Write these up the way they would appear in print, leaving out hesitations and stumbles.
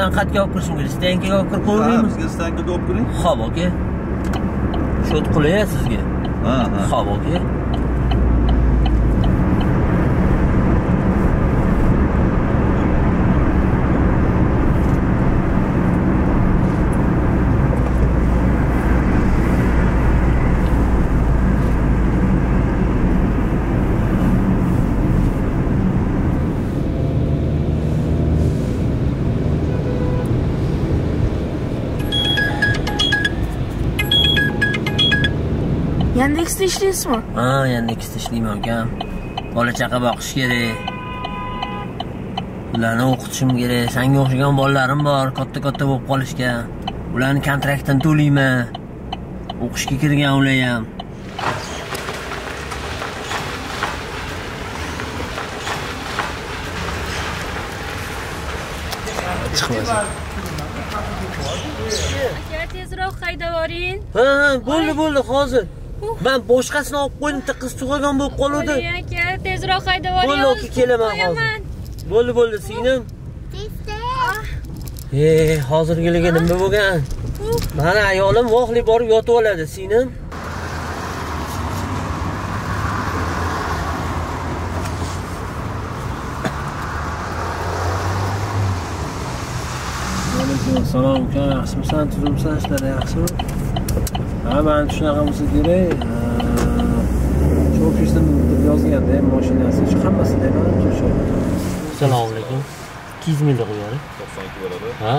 xatga olib kirishim kerak. Stankaga olib kirib qo'yaymi? Bizga stankaga olib kiring. Xo'p, aka. Shot qulay sizga. Ha. Xo'p, aka. Yandexda ishlaysizmi? Ha, Yandexda ishlayman akam. Bola chaqa boqish kerak. Ularni o'qitishim kerak. Senga o'xshagan bolalarim bor, katta-katta bo'lib qolishgan. Ularni kontraktdan to'layman. O'qishga kirgan ular ham. Chiqmasin. Aka, tezroq haydab boring. Ha, bo'ldi, hozir. Ben boshqasini olib qo'ydim, qiz tug'ilgan bo'lib qoluvdi. Aka, tezroq haydab boring. Bo'ldi, aka, kelaman hozir. Bo'ldi, singlim. Hozirgilarga nima bo'lgan? Mana ayolim voqli borib yotib oladi, singlim. Salom, uka, yaxshimisan? Tuzumsan, ishlar yaxshimi? Ha, men shunaqa bo'lsa kerak. Shu ofisdan yozganda ham mashinasi, shu hammasini ham o'sha. Assalomu alaykum. 200 ming qo'yadi. 92 bo'ladi. Ha.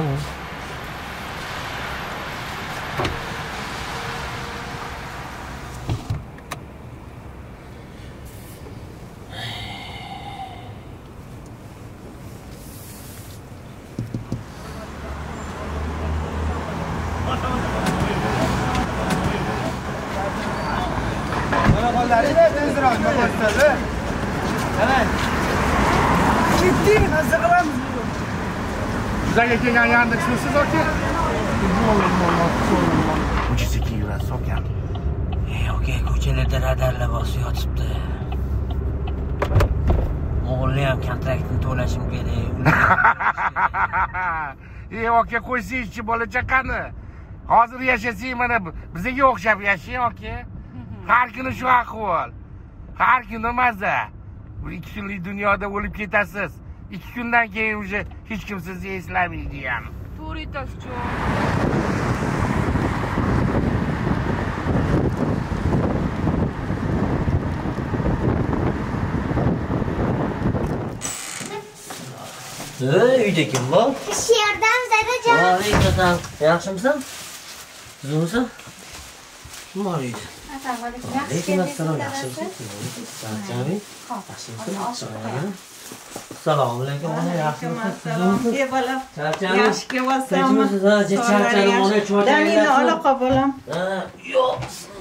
Bizga kelgan Yandex'siz aka. Ko'chasi kiyurasiz aka. Aka, ko'chalarda radarlar bosib yotibdi. O'g'ilni ham kontraktini to'lashim kerak. Aka, qo'ysangchi bola chaqani. Hozir yashasang mana bizga o'xshab yashang aka. Har kuni shu ahvol. Har kuni maza. Bir 2 kunlik dunyoda o'lib ketasiz. 2 kundan keyin уже hech kim sizni eslamaydi ham. To'g'ri aytasiz, Uyda kim bor? Ish yordam Zadajon. Alaykum. Yaxshimisan? Tuzumsan? Kim bor uyda? Alaykum assalom. Yaxshimisiz? Assalomu alaykum. Yaxshimisiz? Ey bolam. Yaxshi kelibsanmi? Tinchmisiz? Charchadim, ona cho'chib. Damingni ola qol bolam. Yo'q.